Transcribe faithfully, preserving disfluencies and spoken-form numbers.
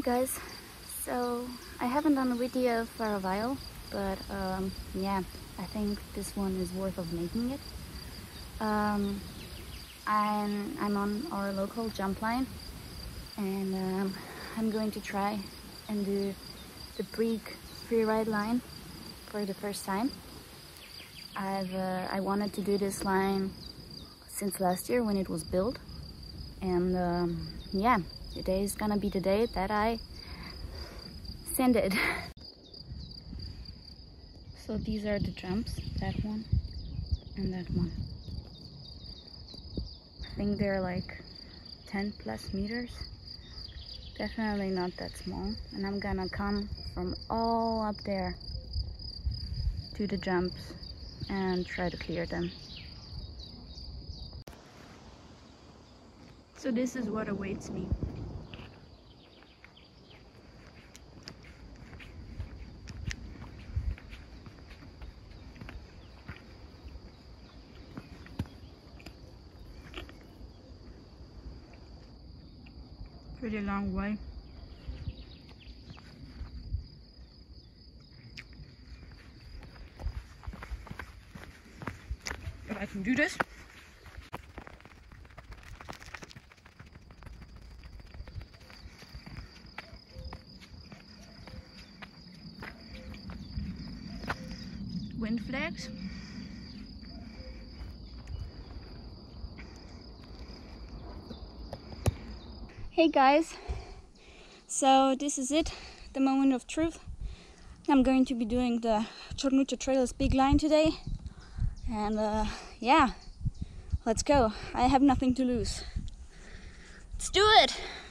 guys, so I haven't done a video for a while, but um, yeah, I think this one is worth of making it. Um, I'm, I'm on our local jump line, and um, I'm going to try and do the Brig freeride line for the first time. I've uh, I wanted to do this line since last year when it was built, and um, yeah, today is gonna be the day that I send it. So these are the jumps, that one and that one. I think they're like ten plus meters. Definitely not that small. And I'm gonna come from all up there to the jumps and try to clear them. So this is what awaits me. Pretty long way. But I can do this. Wind flags. Hey guys, so this is it, the moment of truth. I'm going to be doing the Čornuća Trails big line today, and uh, yeah, let's go. I have nothing to lose. Let's do it!